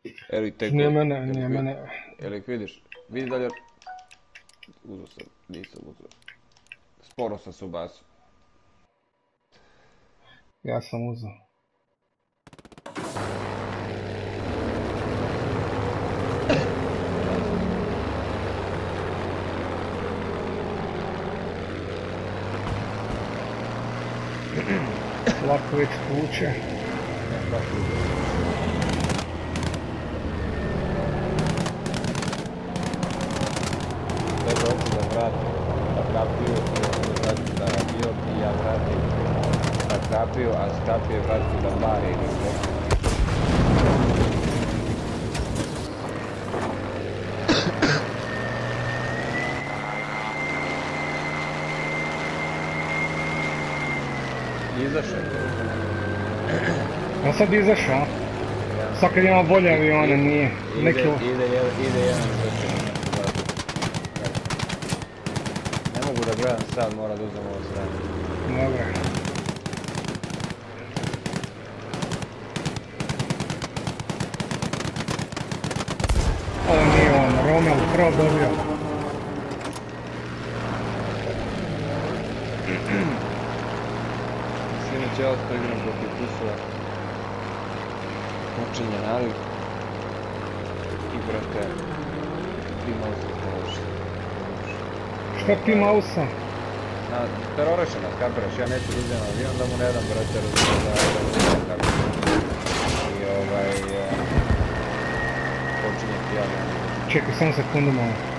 Evo tek... Nije mene. Jel ih vidiš? Vidi dalje... Uzo sam, nisam uzo. Sporo sam se ubacio. Ja sam uzeo. Lako već tuče. Treba hoću da vratim Akrapiju, da radio i ja vratim Akrapiju, a Akrapije vratim da Mare ili sve. Izašao. Ja sad izašao. Sad kad ima bolje avione, nije. Ide jedan zvršen. Ne mogu da gledam sad, mora da uzem ovo sranje. Dobre. Ovo nije on, Romel prvo dobio. Sinoć ja to igram protiv Kusova. Počinje nalik. I brate, ti mouse teroriš. Šta ti mausa? Teroriše nas, kapiraš, ja neću uzem avion da mu ne dam, brate, razumijem kako. I počinje ti avion. Čekaj, samo sekundu malo.